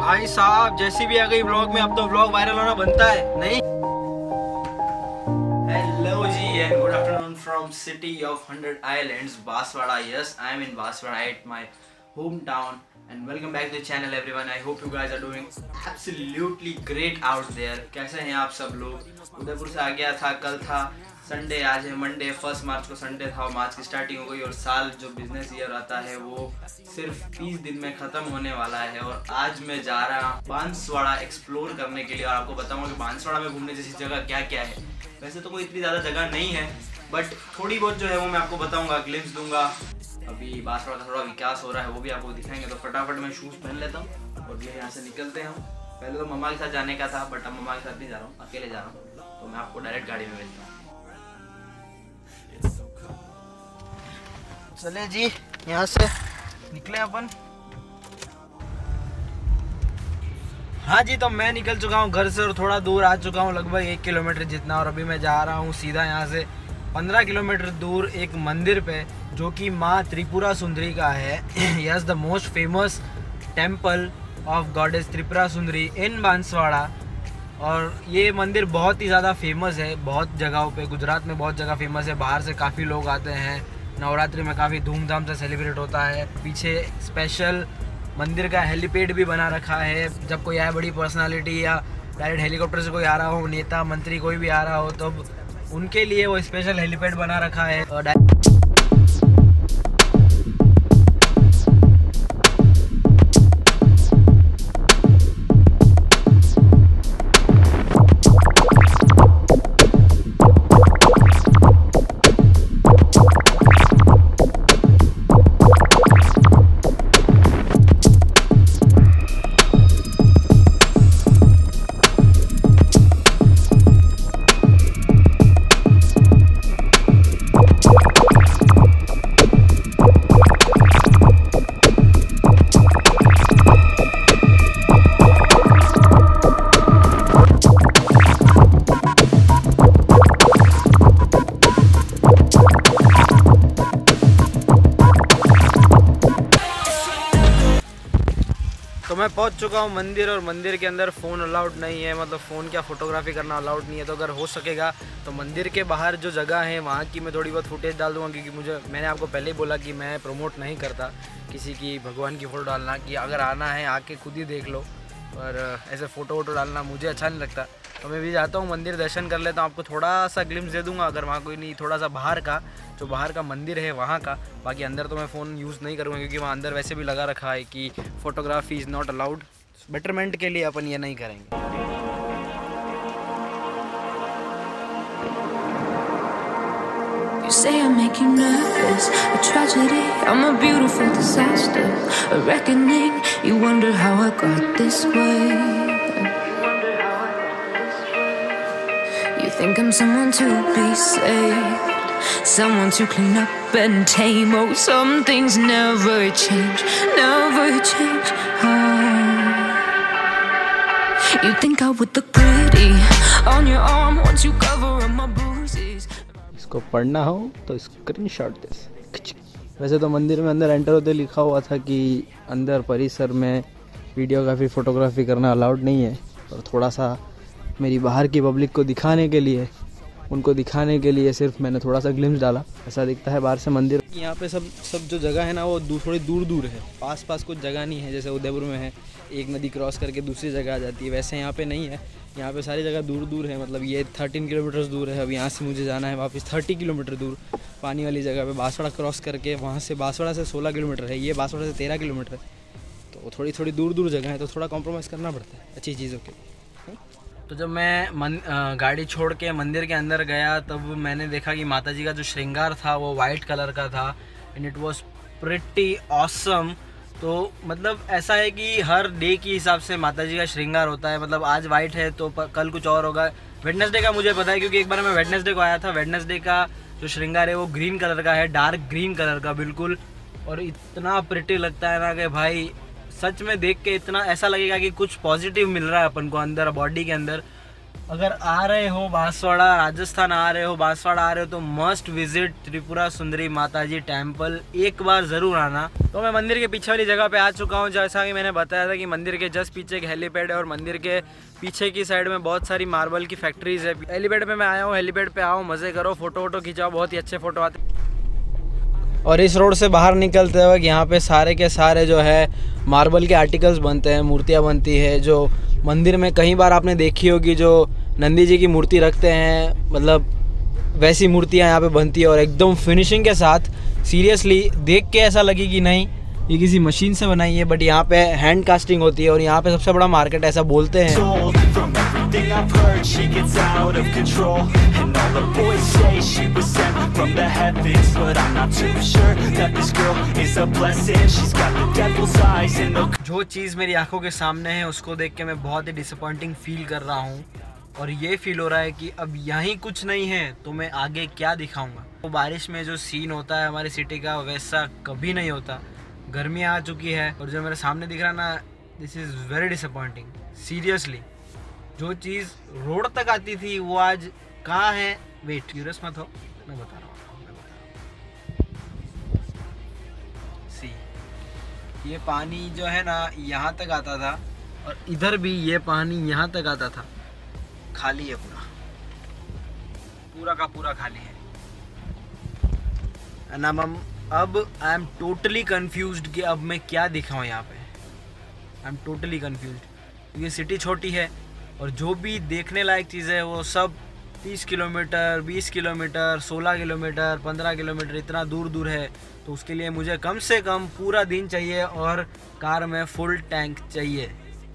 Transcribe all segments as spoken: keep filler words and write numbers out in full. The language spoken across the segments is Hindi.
भाई साहब जैसी भी आ गई व्लॉग में, अब तो व्लॉग वायरल होना बनता है नहीं। हेलो जी and good afternoon from city of hundred islands Banswara. Yes, I am in Banswara at my home town and welcome back to the channel everyone. I hope you guys are doing absolutely great out there. कैसे हैं आप सब लोग? उदयपुर से आ गया था, कल था संडे, आज है मंडे। फर्स्ट मार्च को संडे था और मार्च की स्टार्टिंग हो गई और साल जो बिजनेस ईयर आता है वो सिर्फ तीस दिन में ख़त्म होने वाला है। और आज मैं जा रहा हूँ बांसवाड़ा एक्सप्लोर करने के लिए और आपको बताऊँगा कि बांसवाड़ा में घूमने जैसी जगह क्या क्या है। वैसे तो कोई इतनी ज़्यादा जगह नहीं है बट थोड़ी बहुत जो है वो मैं आपको बताऊँगा, ग्लिम्स दूँगा। अभी बांसवाड़ा का थोड़ा विकास हो रहा है वो भी आपको दिखाएंगे। तो फटाफट मैं शूज़ पहन लेता हूँ और ये यहाँ से निकलते हैं। पहले तो मम्मा के साथ जाने का था बट अब मम्मा के साथ नहीं जा रहा हूँ, अकेले जा रहा हूँ। तो मैं आपको डायरेक्ट गाड़ी में भेजता हूँ। चले जी, यहाँ से निकले अपन। हाँ जी, तो मैं निकल चुका हूँ घर से और थोड़ा दूर आ चुका हूँ, लगभग एक किलोमीटर जितना। और अभी मैं जा रहा हूँ सीधा यहाँ से पंद्रह किलोमीटर दूर एक मंदिर पे जो कि माँ त्रिपुरा सुंदरी का है। Yes, the most famous temple of goddess Tripura Sundari in Banswara. और ये मंदिर बहुत ही ज़्यादा फेमस है, बहुत जगहों पे, गुजरात में बहुत जगह फेमस है। बाहर से काफ़ी लोग आते हैं, नवरात्रि में काफ़ी धूमधाम से सेलिब्रेट होता है। पीछे स्पेशल मंदिर का हेलीपैड भी बना रखा है। जब कोई आए बड़ी पर्सनालिटी या डायरेक्ट हेलीकॉप्टर से कोई आ रहा हो, नेता मंत्री कोई भी आ रहा हो, तो उनके लिए वो स्पेशल हेलीपैड बना रखा है। तो मैं पहुंच चुका हूं मंदिर और मंदिर के अंदर फ़ोन अलाउड नहीं है, मतलब फ़ोन क्या फ़ोटोग्राफी करना अलाउड नहीं है। तो अगर हो सकेगा तो मंदिर के बाहर जो जगह है वहाँ की मैं थोड़ी बहुत फुटेज डाल दूँगा, क्योंकि मुझे मैंने आपको पहले ही बोला कि मैं प्रमोट नहीं करता किसी की भगवान की फ़ोटो डालना, कि अगर आना है आके खुद ही देख लो, और ऐसे फ़ोटो वोटो डालना मुझे अच्छा नहीं लगता। तो मैं भी जाता हूँ मंदिर दर्शन कर लेता हूँ, आपको थोड़ा सा ग्लिम्स दे दूँगा अगर वहाँ कोई नहीं, थोड़ा सा बाहर का, जो बाहर का मंदिर है वहाँ का। बाकी अंदर तो मैं फ़ोन यूज़ नहीं करूँगा क्योंकि वहाँ अंदर वैसे भी लगा रखा है कि photography is not allowed. Betterment के लिए अपन ये नहीं करेंगे। You say I make you nervous, a tragedy, I'm a beautiful disaster, a reckoning, you wonder how I got this way. You think I'm someone to be saved, someone to clean up and tame. Oh, some things never change, never change. Oh. You think I would look pretty on your arm once you cover up my bruises. इसको पढ़ना हो तो स्क्रीनशॉट दे। वैसे तो मंदिर में अंदर एंटर होते लिखा हुआ था कि अंदर परिसर में वीडियोग्राफी फोटोग्राफी करना अलाउड नहीं है, और थोड़ा सा मेरी बाहर की पब्लिक को दिखाने के लिए उनको दिखाने के लिए सिर्फ मैंने थोड़ा सा ग्लिम्स डाला। ऐसा दिखता है बाहर से मंदिर। यहाँ पे सब सब जो जगह है ना वो दू, थोड़ी दूर दूर है, पास पास कुछ जगह नहीं है। जैसे उदयपुर में है, एक नदी क्रॉस करके दूसरी जगह आ जाती है, वैसे यहाँ पे नहीं है। यहाँ पे सारी जगह दूर दूर है, मतलब ये तेरह किलोमीटर दूर है। अब यहाँ से मुझे जाना है वापस तीस किलोमीटर दूर पानी वाली जगह पे, बांसवाड़ा क्रॉस करके। वहाँ से बांसवाड़ा से सोलह किलोमीटर है, ये बांसवाड़ा से तेरह किलोमीटर है। तो थोड़ी थोड़ी दूर दूर जगह है, तो थोड़ा कॉम्प्रोमाइज़ करना पड़ता है अच्छी चीज़ों के लिए। तो जब मैं मन आ, गाड़ी छोड़ के मंदिर के अंदर गया तब मैंने देखा कि माताजी का जो श्रृंगार था वो वाइट कलर का था, and it was pretty awesome. तो मतलब ऐसा है कि हर डे के हिसाब से माताजी का श्रृंगार होता है, मतलब आज वाइट है तो कल कुछ और होगा। वेडनेसडे का मुझे पता है क्योंकि एक बार मैं वेडनेसडे को आया था। वेडनेसडे का जो श्रृंगार है वो ग्रीन कलर का है, डार्क ग्रीन कलर का बिल्कुल, और इतना प्रिटी लगता है ना कि भाई सच में देख के इतना ऐसा लगेगा कि कुछ पॉजिटिव मिल रहा है अपन को अंदर, बॉडी के अंदर। अगर आ रहे हो बांसवाड़ा, राजस्थान आ रहे हो, बांसवाड़ा आ रहे हो तो मस्ट विजिट त्रिपुरा सुंदरी माताजी टेम्पल, एक बार ज़रूर आना। तो मैं मंदिर के पीछे वाली जगह पे आ चुका हूँ। जैसा कि मैंने बताया था कि मंदिर के जस्ट पीछे एक हेलीपैड है और मंदिर के पीछे की साइड में बहुत सारी मार्बल की फैक्ट्रीज है। हेलीपैड पे मैं आया हूँ, हेलीपैड पे आओ, मज़े करो, फोटो वोटो खिंचाओ, बहुत ही अच्छे फोटो आते। और इस रोड से बाहर निकलते वक्त यहाँ पे सारे के सारे जो है मार्बल के आर्टिकल्स बनते हैं, मूर्तियाँ बनती है। जो मंदिर में कई बार आपने देखी होगी, जो नंदी जी की मूर्ति रखते हैं, मतलब वैसी मूर्तियाँ यहाँ पे बनती है और एकदम फिनिशिंग के साथ। सीरियसली देख के ऐसा लगे कि नहीं ये किसी मशीन से बनाई है, बट यहाँ पे हैंड कास्टिंग होती है और यहाँ पे सबसे बड़ा मार्केट ऐसा बोलते हैं। जो चीज़ मेरी आंखों के सामने है उसको देख के मैं बहुत ही डिसअपॉइंटिंग फील कर रहा हूँ और ये फील हो रहा है कि अब यहीं कुछ नहीं है तो मैं आगे क्या दिखाऊंगा। तो बारिश में जो सीन होता है हमारी सिटी का वैसा कभी नहीं होता। गर्मी आ चुकी है और जो मेरे सामने दिख रहा ना, this is very disappointing seriously. जो चीज़ रोड तक आती थी वो आज कहाँ है? वेट, क्यूरियस मत हो, मैं बता रहा हूँ। सी, ये पानी जो है ना यहाँ तक आता था और इधर भी ये पानी यहाँ तक आता था। खाली है पूरा, पूरा का पूरा खाली है। एंड अब अब आई एम टोटली कन्फ्यूज्ड कि अब मैं क्या दिखाऊँ यहाँ पे। आई एम टोटली कन्फ्यूज्ड क्योंकि सिटी छोटी है और जो भी देखने लायक चीज़ है वो सब तीस किलोमीटर, बीस किलोमीटर, सोलह किलोमीटर, पंद्रह किलोमीटर इतना दूर दूर है। तो उसके लिए मुझे कम से कम पूरा दिन चाहिए और कार में फुल टैंक चाहिए।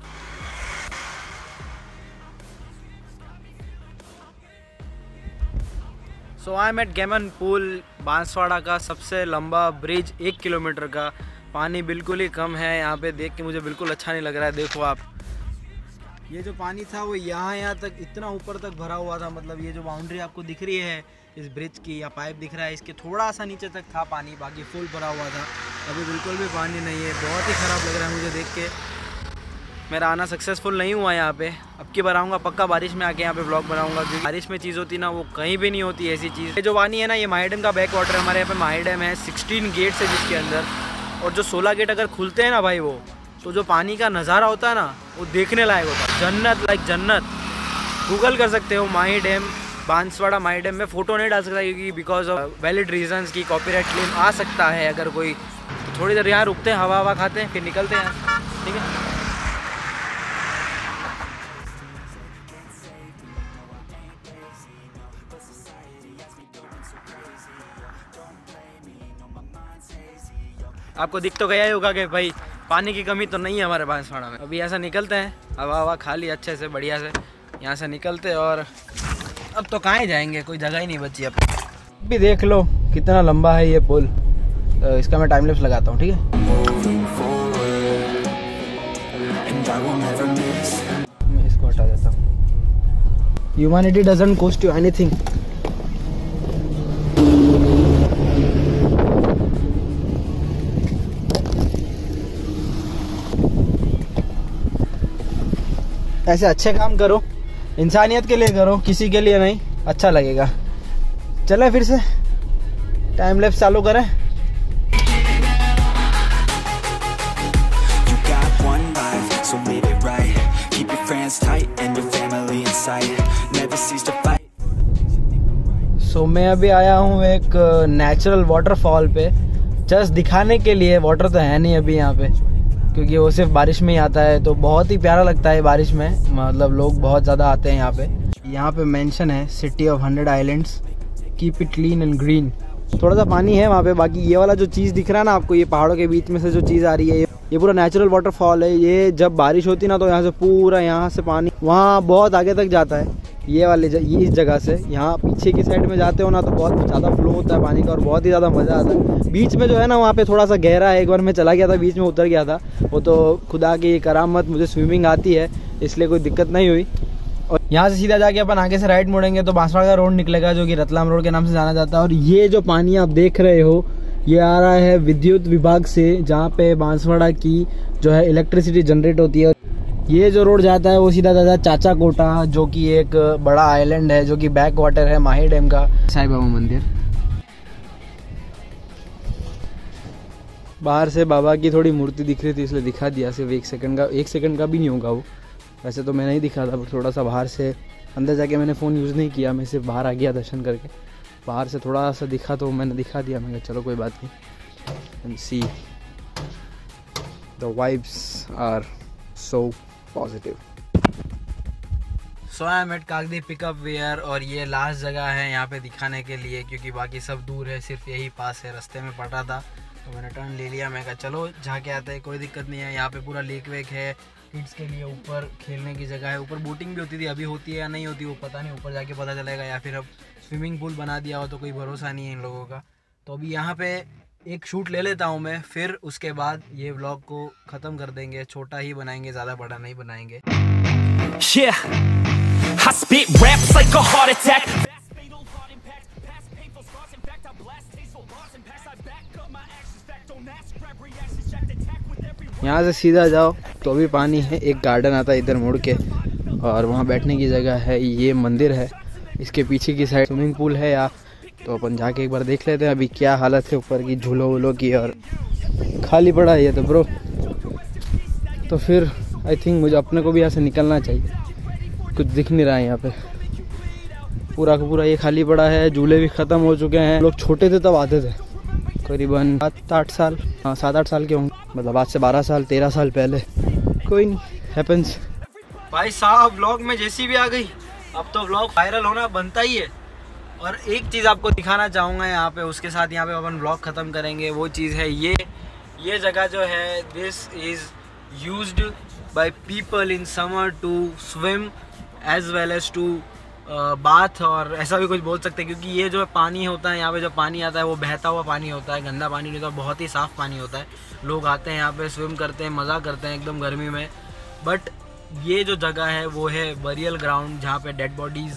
So I am at Gaiman Pul, Banswara का सबसे लंबा ब्रिज, एक किलोमीटर का। पानी बिल्कुल ही कम है यहाँ पे, देख के मुझे बिल्कुल अच्छा नहीं लग रहा है। देखो आप, ये जो पानी था वो यहाँ यहाँ तक इतना ऊपर तक भरा हुआ था। मतलब ये जो बाउंड्री आपको दिख रही है इस ब्रिज की, या पाइप दिख रहा है, इसके थोड़ा सा नीचे तक था पानी, बाकी फुल भरा हुआ था। अभी बिल्कुल भी पानी नहीं है। बहुत ही ख़राब लग रहा है मुझे देख के। मेरा आना सक्सेसफुल नहीं हुआ यहाँ पे। अब की बार आऊँगा पक्का, बारिश में आके यहाँ पे ब्लॉग बनाऊँगा क्योंकि बारिश में चीज़ होती ना वो कहीं भी नहीं होती ऐसी चीज़। ये जो पानी है ना, ये माहिडम का बैक वाटर है। हमारे यहाँ पे माहिडम है, सिक्सटीन गेट्स है जिसके अंदर, और जो सोलह गेट अगर खुलते हैं ना भाई, वो तो जो पानी का नज़ारा होता है ना वो देखने लायक होता है। जन्नत, लाइक जन्नत। गूगल कर सकते हो माहिडम, बांसवाड़ा माहिडम में। फ़ोटो नहीं डाल सकता क्योंकि बिकॉज ऑफ वैलिड रीजंस की कॉपीराइट क्लेम आ सकता है अगर कोई। तो थोड़ी देर यहाँ रुकते हैं, हवा हवा खाते हैं, फिर निकलते हैं, ठीक है। आपको दिख तो गया ही होगा कि भाई पानी की कमी तो नहीं है हमारे बांसवाड़ा में। अभी ऐसा निकलते हैं, हवा हवा खा ली अच्छे से, बढ़िया से यहाँ से निकलते। और अब तो कहाँ ही जाएंगे, कोई जगह ही नहीं बची। अब भी देख लो कितना लंबा है ये पुल। तो इसका मैं टाइम लैप्स लगाता हूँ, ठीक है। मैं इसको हटा देता हूँ। Humanity doesn't cost you anything. ऐसे अच्छे काम करो, इंसानियत के लिए करो, किसी के लिए नहीं, अच्छा लगेगा। चले फिर से टाइम लैप्स चालू करें। सो so, मैं अभी आया हूँ एक नेचुरल वाटरफॉल पे, जस्ट दिखाने के लिए। वाटर तो है नहीं अभी यहाँ पे क्योंकि वो सिर्फ बारिश में ही आता है। तो बहुत ही प्यारा लगता है बारिश में, मतलब लोग बहुत ज़्यादा आते हैं यहाँ पे। यहाँ पे मेंशन है city of hundred islands, keep it clean and green. थोड़ा सा पानी है वहाँ पे। बाकी ये वाला जो चीज़ दिख रहा है ना आपको, ये पहाड़ों के बीच में से जो चीज़ आ रही है, ये पूरा नेचुरल वाटरफॉल है। ये जब बारिश होती ना तो यहाँ से पूरा, यहाँ से पानी वहाँ बहुत आगे तक जाता है। ये वाले ये इस जगह से यहाँ पीछे की साइड में जाते हो ना तो बहुत ज़्यादा फ्लो होता है पानी का और बहुत ही ज़्यादा मज़ा आता है। बीच में जो है ना वहाँ पे थोड़ा सा गहरा है। एक बार मैं चला गया था, बीच में उतर गया था। वो तो खुदा की करामत, मुझे स्विमिंग आती है इसलिए कोई दिक्कत नहीं हुई। और यहाँ से सीधा जाके अपन आगे से राइट मुड़ेंगे तो बांसवाड़ा का रोड निकलेगा जो कि रतलाम रोड के नाम से जाना जाता है। और ये जो पानी आप देख रहे हो ये आ रहा है विद्युत विभाग से, जहाँ पे बांसवाड़ा की जो है इलेक्ट्रिसिटी जनरेट होती है। ये जो रोड जाता है वो सीधा जाता है चाचा कोटा, जो कि एक बड़ा आइलैंड है जो कि बैक वाटर है माही डैम का। साईं बाबा मंदिर, बाहर से बाबा की थोड़ी मूर्ति दिख रही थी इसलिए दिखा दिया, सिर्फ एक सेकंड का, एक सेकंड का भी नहीं होगा वो। वैसे तो मैं नहीं दिखा था, पर थोड़ा सा बाहर से, अंदर जाके मैंने फ़ोन यूज़ नहीं किया, मैं सिर्फ बाहर आ गया दर्शन करके। बाहर से थोड़ा सा दिखा तो मैंने दिखा दिया, मैंने चलो कोई बात नहीं। And see the vibes are so positive. So I am at Kagdi pickup weir, और ये लास्ट जगह है यहाँ पे दिखाने के लिए, क्योंकि बाकी सब दूर है, सिर्फ यही पास है। रास्ते में पड़ा था तो मैंने टर्न ले लिया, मैं कहा चलो जाके आते हैं, कोई दिक्कत नहीं है। यहाँ पे पूरा लेक वेक है, किड्स के लिए ऊपर खेलने की जगह है, ऊपर बोटिंग भी होती थी, अभी होती है या नहीं होती वो पता नहीं, ऊपर जाके पता चलेगा, या फिर अब स्विमिंग पूल बना दिया हो तो कोई भरोसा नहीं है इन लोगों का। तो अभी यहाँ पे एक शूट ले लेता हूँ मैं, फिर उसके बाद ये व्लॉग को ख़त्म कर देंगे, छोटा ही बनाएंगे, ज़्यादा बड़ा नहीं बनाएंगे। Yeah, I spit raps like a heart attack. यहाँ से सीधा जाओ तो अभी पानी है, एक गार्डन आता है इधर मुड़ के, और वहाँ बैठने की जगह है। ये मंदिर है, इसके पीछे की साइड स्विमिंग पूल है, या तो अपन जाके एक बार देख लेते हैं अभी क्या हालत है ऊपर की, झूलों वूलों की, और खाली पड़ा है ये तो ब्रो। तो फिर आई थिंक मुझे अपने को भी यहाँ से निकलना चाहिए, कुछ दिख नहीं रहा है यहाँ पे, पूरा का पूरा ये खाली पड़ा है। झूले भी ख़त्म हो चुके हैं। लोग छोटे थे तब आते थे, करीबन सात आठ साल, हाँ सात आठ साल के होंगे, मतलब आज से बारह साल तेरह साल पहले। कोई नहीं, हैपेंस। भाई साहब व्लॉग में जैसी भी आ गई, अब तो व्लॉग वायरल होना बनता ही है। और एक चीज़ आपको दिखाना चाहूँगा यहाँ पे, उसके साथ यहाँ पे अपन व्लॉग ख़त्म करेंगे। वो चीज़ है ये ये जगह जो है, this is used by people in summer to swim as well as to bath, और ऐसा भी कुछ बोल सकते हैं, क्योंकि ये जो पानी होता है यहाँ पे, जो पानी आता है वो बहता हुआ पानी होता है, गंदा पानी नहीं होता, बहुत ही साफ़ पानी होता है। लोग आते हैं यहाँ पे, स्विम करते हैं, मज़ा करते हैं एकदम गर्मी में। बट ये जो जगह है वो है बरियल ग्राउंड, जहाँ पे डेड बॉडीज़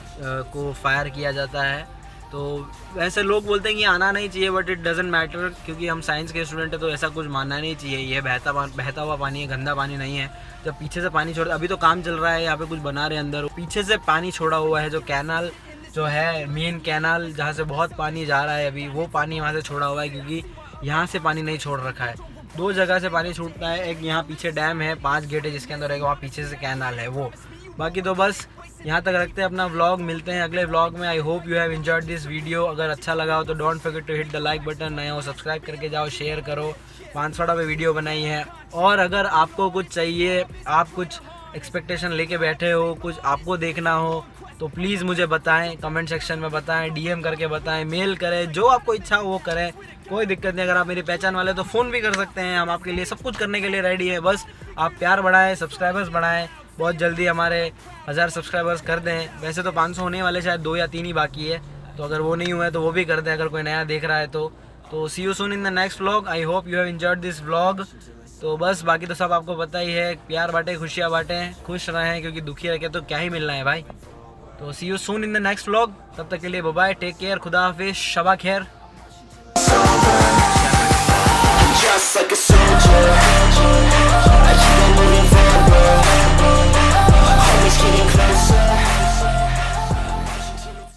को फायर किया जाता है। तो वैसे लोग बोलते हैं कि आना नहीं चाहिए, बट इट डजेंट मैटर, क्योंकि हम साइंस के स्टूडेंट हैं तो ऐसा कुछ मानना नहीं चाहिए। ये बहता बहता हुआ पानी है, गंदा पानी नहीं है। जब पीछे से पानी छोड़, अभी तो काम चल रहा है यहाँ पे, कुछ बना रहे हैं अंदर, पीछे से पानी छोड़ा हुआ है, जो कैनाल जो है, मेन कैनाल जहाँ से बहुत पानी जा रहा है अभी, वो पानी वहाँ से छोड़ा हुआ है, क्योंकि यहाँ से पानी नहीं छोड़ रखा है। दो जगह से पानी छूटता है, एक यहाँ पीछे डैम है, पाँच गेट है जिसके अंदर रहेगा, वहाँ पीछे से कैनाल है वो। बाकी तो बस यहाँ तक रखते हैं अपना व्लॉग, मिलते हैं अगले व्लॉग में। I hope you have enjoyed this video. अगर अच्छा लगा हो तो don't forget to hit the like button, नया हो सब्सक्राइब करके जाओ, शेयर करो। बांसवाड़ा पे वीडियो बनाई है, और अगर आपको कुछ चाहिए, आप कुछ एक्सपेक्टेशन लेके बैठे हो, कुछ आपको देखना हो, तो प्लीज़ मुझे बताएं, कमेंट सेक्शन में बताएं, डीएम करके बताएं, मेल करें, जो आपको इच्छा हो वो करें, कोई दिक्कत नहीं। अगर आप मेरी पहचान वाले तो फ़ोन भी कर सकते हैं, हम आपके लिए सब कुछ करने के लिए रेडी है। बस आप प्यार बढ़ाएं, सब्सक्राइबर्स बढ़ाएं, बहुत जल्दी हमारे हज़ार सब्सक्राइबर्स कर दें। वैसे तो पाँच सौ होने वाले, शायद दो या तीन ही बाकी है, तो अगर वो नहीं हुआ है तो वो भी कर दें, अगर कोई नया देख रहा है तो। तो see you soon in the next vlog. I hope you have enjoyed this vlog. तो बस बाकी तो सब आपको पता ही है, प्यार बांटें, खुशियाँ बांटें, खुश रहें, क्योंकि दुखी रह के तो क्या ही मिलना है भाई। तो see you soon in the next vlog, तब तक के लिए बाय बाय, टेक केयर, खुदा हाफिज़, शबा खैर।